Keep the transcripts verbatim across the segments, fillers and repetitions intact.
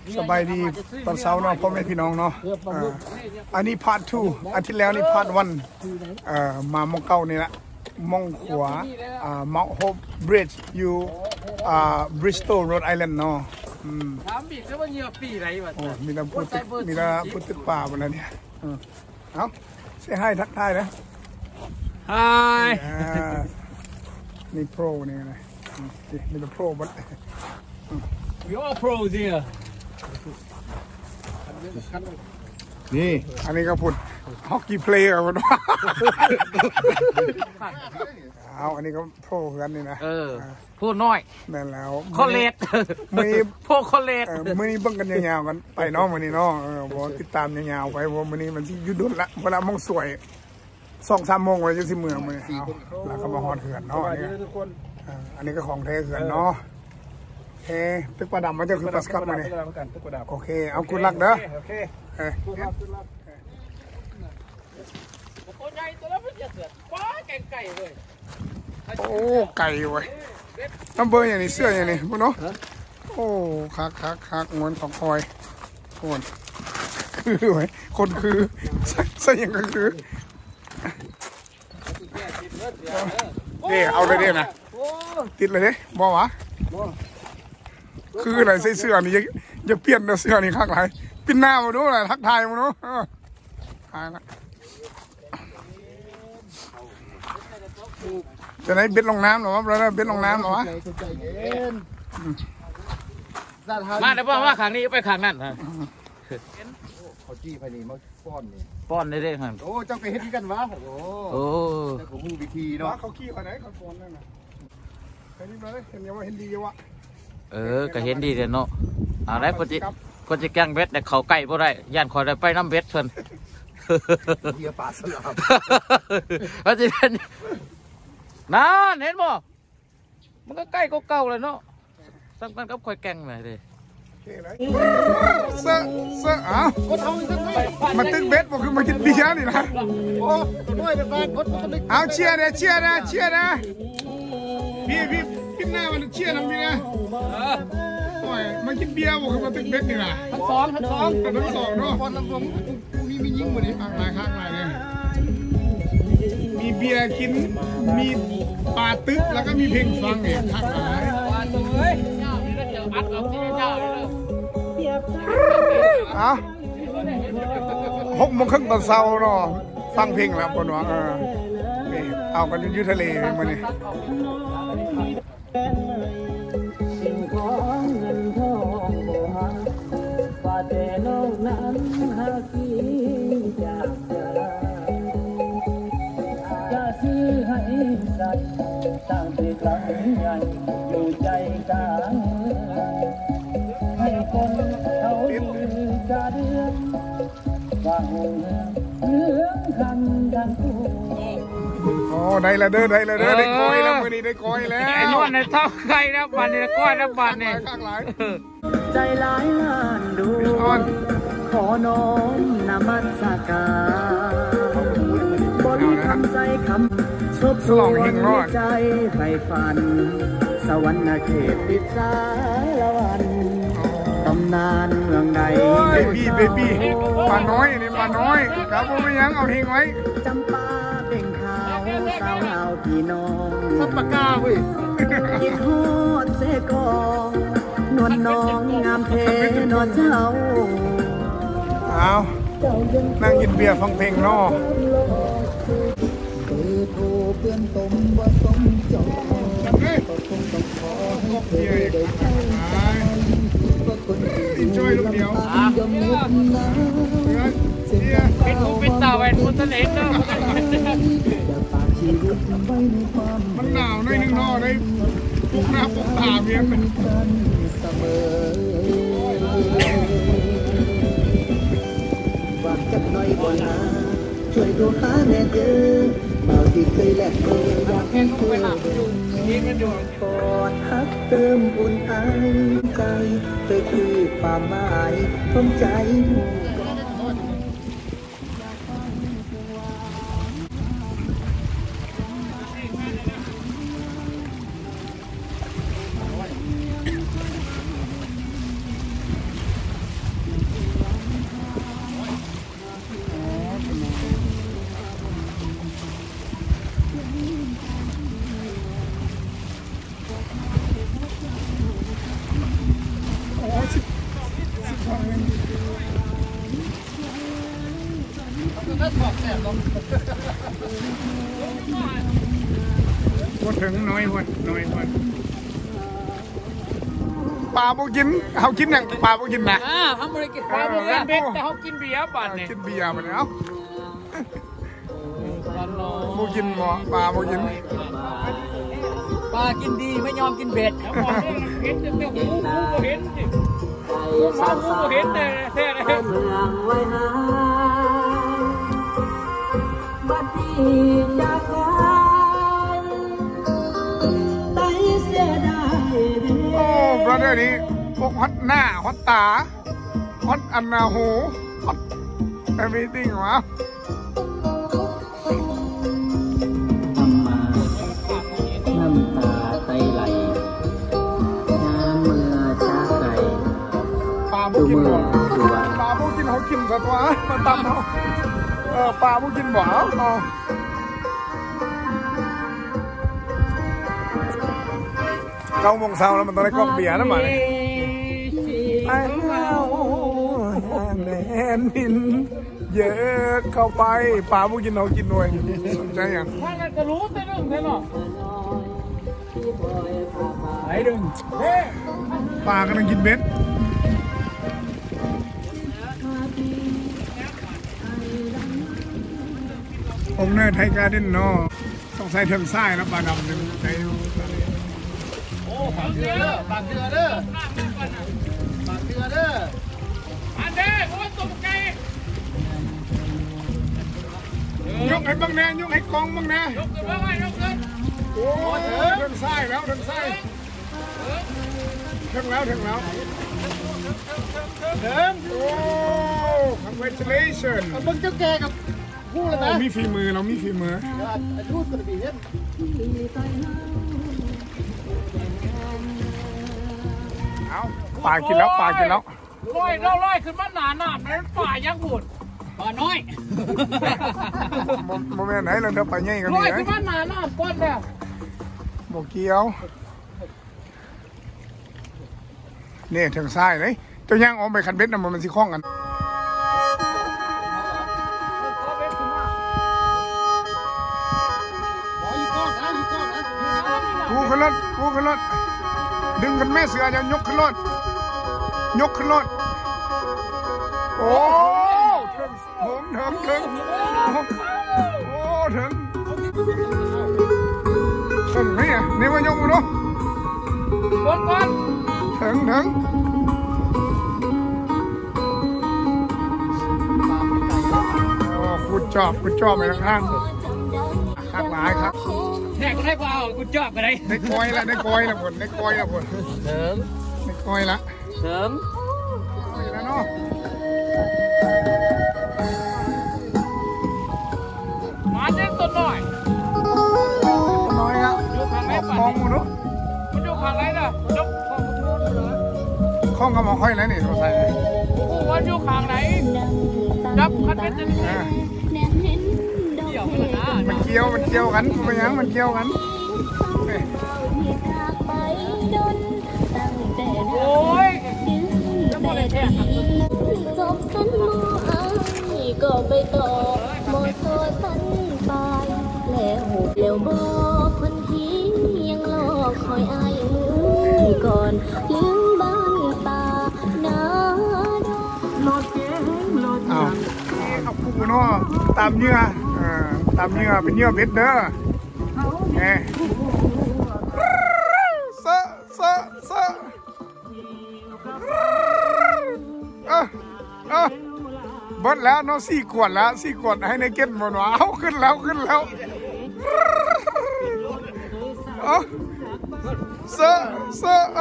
สบายดีตอนเช้าเนาะพ่อแม่พี่น้องเนาะอันนี้พาร์ททูอาทิตย์แล้วนี่พาร์ทวันมามองเก้านี่ละมองขวาเมาท์โฮปบริดจ์อยู่บริสตอลโรดไอแลนด์เนาะถามบีก็ว่าเงียบปีไรวะมีแต่พูดมีแต่พูดตึกป่าบนนั้นเนี่ยเอาเสียให้ทักทายนะฮายนี่โปรนี่ไงมีแต่โปรบัด We all pros here นี่อันนี้ก็พูดฮอกกี้เพลย์กันว่าเอาอันนี้ก็โปรกันนี่นะเออพูดน้อยนั่นแล้วคอเลตมือพวกคอเลตมือนี้เบิ่งกันยาวๆกันไปน้องมือนี้น้องเออบอกติดตามยาวๆไปว่ามือนี้มันที่ยุดดุลละเวลามองสวยสองสามโมงไว้จะสิเมืองมือเอาแล้วก็มาฮอดเขื่อนเนาะอันนี้ก็ของแท้เขื่อนเนาะเฮ้ตึกประดับมันจะคือปัสกัปมาเนี่ยโอเคเอาคุณรักเด้อโอเคคุณรักคุณรักตัวใหญ่ตัวแล้วมันจะเสือฟ้าแกงไก่เลยโอ้ไก่เว้ยน้ำเบอร์อย่างนี้เสื้ออย่างนี้พวกเนาะโอ้คักคักคักเหมือนของคอยคนคือเว้ยคนคือใส่ยังก็คือเด้เอาเลยเด้นะติดเลยเด้บ่วะคืออะไรใส่เสื้อนี่จะเปลี่ยนเสื้อนี่ข้างไหนปิ้นหน้ามาดูอะไรทักทายมาดูทายละจะไหนเบ็ดลงน้ำหรอวะเราเบ็ดลงน้ำหรอวะมาเดี๋ยวพ่อว่าขังนี้ไปขังนั่นฮะเขาจี้ภายในมาป้อนนี่ป้อนได้ได้ครับโอ้จังไปเฮ็ดกันวะโอ้โอ้แต่เขาหูวิธีเนาะเขาขี้คนไหนเขาป้อนนั่นน่ะเห็นดีไหมเห็นยังว่าเห็นดีวะเออก็เห็นดีเด่นเนาะอะไรคนจะคนจะแกงเบ็ดแต่เขาไก่บ่ได้ย่านคอยได้ไปน้ำเบ็ดเพิ่นเฮียป่าสลับว่าจะเป็นนั่นเห็นบ่มันก็ใกล้ก็เก่าเลยเนาะสำคัญกับคอยแกงหน่อยดิเสื้อเสื้ออ่ะมาตึกเบ็ดบอกคือมากินเบียร์นี่นะโอ้เอาเชียร์นะเชียร์นะเชียร์นะพี่พี่พี่หน้ามันเชียร์นะพี่นะโอ้ยมากินเบียร์บอกคือมาตึกเบ็ดนี่นะทั้งสองทั้งสองทั้งสองเนาะคนละผมพรุ่งนี้มียิ่งกว่านี้ข้างในข้างในเนี่ยมีเบียร์กินมีปลาตึกแล้วก็มีเพลงฟังเนี่ยข้างในเอาหกโมงครึ่งตอนเช้าเนาะฟังเพลงแล้วคนว่าเออนี่เอากันอยู่ทะเลมาเนี่ยตั้งแต่ครั้งใหญ่อยู่ใจกลางให้คนเขาดูกระเดือนว่าหูเรื่องคำดังคู่โอ้ได้ละเด้อได้ละเด้อได้ก้อยแล้วมือนี้ได้ก้อยแล้วไอ้นวดในเท่าไก่นะบันนี่ก้อยนะบันนี่ใจร้ายล้านดูขอน้อมนมัสการบนคำใจคำชบสวงใจไฟฝันสวรรค์เขตติดสารวันตำนานเมืองใดเบบี้เบบี้ปลาน้อยนี่ปลาน้อยครับผมไม่ยังเอาเฮงไว้จำปาเบ่งขาวสาวเอาพี่น้องสับปะกาเว้ยคิดฮอดเสกองนวลน้องงามเทนวลเจ้าเอานั่งกินเบียร์ฟังเพลงนอกเปิดโทรเพื่อนตมว่าสมจอก็คงต้องขอให้เธอได้เข้าใจก็คนที่ช่วยลูกเดียวยอมมุดน้ำเสียเป็นหูเป็นตาแหวนมุทะเลเนาะมันหนาวในหนึ่งนอได้ปุกหน้าปุกตาเพียงเป็นเสมอวางจับน้อยกว่านาช่วยดูหาแน่เจอเมาที่เคยแลกเบอร์อยากให้เธอกอดฮักเติมอุ่นไอใจเธอคือความหมายของใจพูดถึงน้อยคนน้อยคนปลาบุกินเขากินอย่างปลาบุกินนะอ่าเขาไม่ได้กินปลาบุกินเบ็ดแต่เขากินเบียร์ป่ะเนี่ยกินเบียร์มันเอาบุกินหมอปลาบุกินปลากินดีไม่ยอมกินเบ็ดเขาบอกเห็นแต่หูหูก็เห็นสิหูมาหูก็เห็นแต่แท้เลยบัดนี้จากไปเสียดายโอ้บราเดอร์นี้พวกฮอตหน้าฮอตตาฮอตอันนาหูฮอต everything วะน้ำตาไตไหลน้ำเมื่อจากไกลปลาบุกินบ่ปลาบุกินเขากินสัตว์วะมาตำเขาเออปลาบุกินบ่เอาเก้าโมงเช้าแล้วมันต้องได้กล้องเบียร์แล้วมั้งไอ้เงาแนนบินเยอะเข้าไปปลาบุกินเขากินด้วยสนใจยังถ้างั้นจะรู้แต่เรื่องใช่หรอไอ้ดึงปลากำลังกินเบ็ดองเนอร์ไทยการ์เด้นเนาะต้องใส่เทิงไส้แล้วปลาดำเนี่ยใส่โอ้ปากเดือเด้อปากเดือเด้อปากเดือเด้ออันเด้อโอ้ยตกใจยกให้บังแน่ยกให้กองบังแน่ยกเลยว่ายกเลยโอ้ยเทิงไส้แล้วเทิงไส้เทิงแล้วเทิงแล้วเทิงโอ้ congratulations มึงจะแกกับพูดเลยนะมีฝีมือเรามีฝีมือพูดกระบี่เล่นเอาปลากินแล้วปลากินแล้วลอยเราลอยขึ้นมาหนาหนานั้นปลายังบุดปลาน้อยโมเมนต์ไหนเราเดินไปง่ายกันลอยขึ้นมาหนาหนาก้อนแล้วโมเกียวนี่ถึงซ้ายเลยเจ้าย่างออกไปคันเบ็ดนะมันมันสิคล้องกันกูขึ้นรถกูขึ้นรถดึงกันแม่เสือจะยกขึ้นรถยกขึ้นรถโอ้ถึงถึงถึงโอ้ถึงถึงนี่นี่มายกมือดูบนก่อนถึงถึงโอ้กูจอบกูจอบไปข้างข้างหลายครับแทกก็ได้กว่ากูจอบกันเลยได้กอยละได้กอยละผลได้กอยละผลเสริมได้กอยละเสริมกอยละเนาะมาเจ็บตัวหน่อยตัวน้อยครับมองมูนุมันอยู่ข้างไหนน่ะยกข้องโทษเลยข้องกับหมอค่อยแล้วนี่ตัวใส่กูว่าอยู่ข้างไหนจับคันเป็นจะมันเกี่ยวมันเกี่ยวกันมันยังมันเกี่ยวกันโอ้ยจะหมดเลยแท้จบสั้นโมอ้ายก็ไปต่อโมโซสั้นไปแล้วเดี๋ยวบอกคนที่ยังรอคอยอายมือก่อนลืมบ้านตาหน้าดอกรถเก๋งรถอ้าวเอาปูเนาะตามเนื้อตามเนื้อเป็นเนื้อเบ็ดเด้อแหมเซะเซะเซะเออเออเบิดแล้วเนาะสี่ขวดแล้วสี่ขวดให้ในเก็ตหมดวะเอาขึ้นแล้วขึ้นแล้วเออเซะเซะ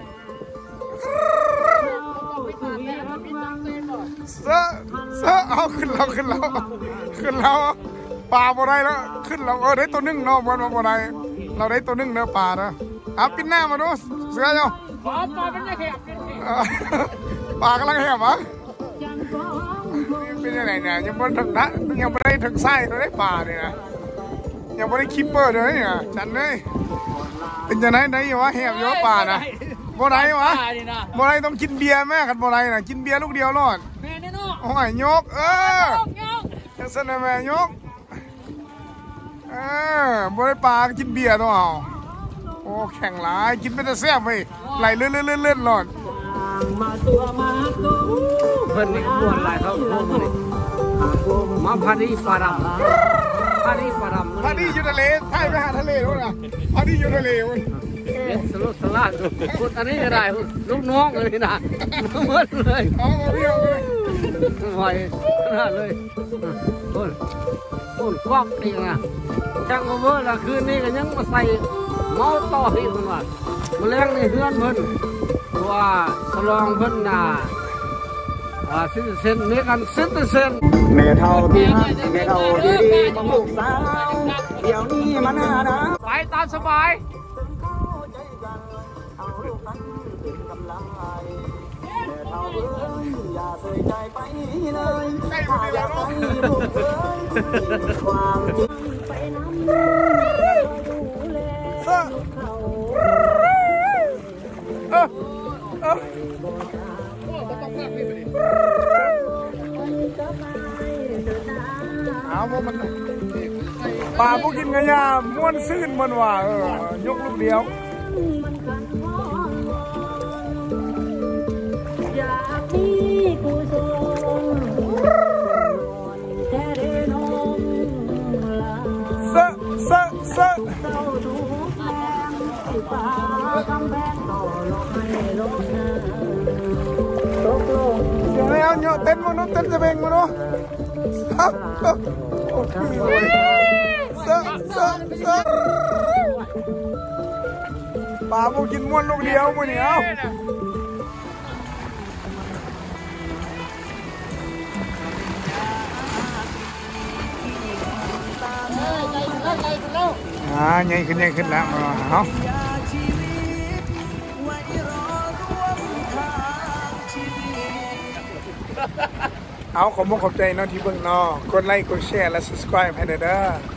เซะเซะเอาขึ้นแล้วขึ้นแล้วขึ้นแล้วปลาบ่ได้แล้วขึ้นแล้วเออได้ตัวนึ่งเนาะบ่บ่ได้เราได้ตัวนึ่งเนื้อปลาเนาะเอาปิ้นหน้ามาดูเสือเนาะปลาปลาเป็นยังไงปลากำลังแหบวะเป็นยังไงเนี่ยยังไม่ถึงนะยังไม่ได้ถึงไส้ก็ได้ปลาเนี่ยนะยังไม่ได้คิปเปอร์เลยเนี่ยจันเลยเป็นยังไงไหนวะแหบเยอะปลานะบ่ได้วะบ่ได้ต้องกินเบียร์แม่กันบ่ได้นะกินเบียร์ลูกเดียวรอดแม่แน่นอนโอ้ยยกเออจะเสนอแม่ยกเออบริปลากินเบียร์ต้องเอาโอ้แข่งหลายกินเป็นแต่แซ่บไปไหลเลื่อนเลื่อนเลื่อนเลื่อนหลอดเพิ่นนี่ขบวนหลายเขาโค้งนี่มาพาดีปลาดำพาดีปลาดำพาดีอยู่ทะเลไทยไปหาทะเลด้วยนะพาดีอยู่ทะเลเว้ยเด็ดสลุดสลาดพูดอันนี้ก็ได้ลูกน้องเลยนะเมื่อเลยเอามาเรียวเลยไหวขนาดเลยพูดพูดควักนี่นะจังมาเมื่อละคืนนี้ก็ยังมาใส่เมาต่อที่มันว่ามาแรงในเฮือนเพิ่นว่าสลองเพิ่นน่ะอ่าสิบเซนนี่กันสิบเซนแม่เท่าที่ฮักแม่เท่าที่ดีของลูกสาวเดี๋ยวนี้มันน่ารักไปตามสบายเอาลูกนั้นเป็นกำลังใจแม่เท่าเอ้ยอย่าเสยใจไปเลยถ้าอยากให้ลูกเอ้ยมีความจริงไปน้ำดูแลเขาเออเออเอาพวกมันปลาพวกกินกันยาม้วนซื่นมันว่าเออยกลูกเดียวอยากมีผู้ชมแค่ได้นมลาเซอะเซอะเซอะเต้าดูแลที่ฟ้ากำแพงต่อลงให้ลงน้ำตกลงเดี๋ยวให้เอาเนาะเต้นมันเนาะเต้นจะเบ่งมันเนาะครับโอ้โหเซอะเซอะเซอะปลาพวกกินม้วนลูกเดียวมันนี่เอาอ่าใหญ่ขึ้นใหญ่ขึ้นแล้วเอาเอาขอบคุณขอบใจเนาะที่เบิ่งเนาะกดไลค์กดแชร์และ subscribe ให้เด้อ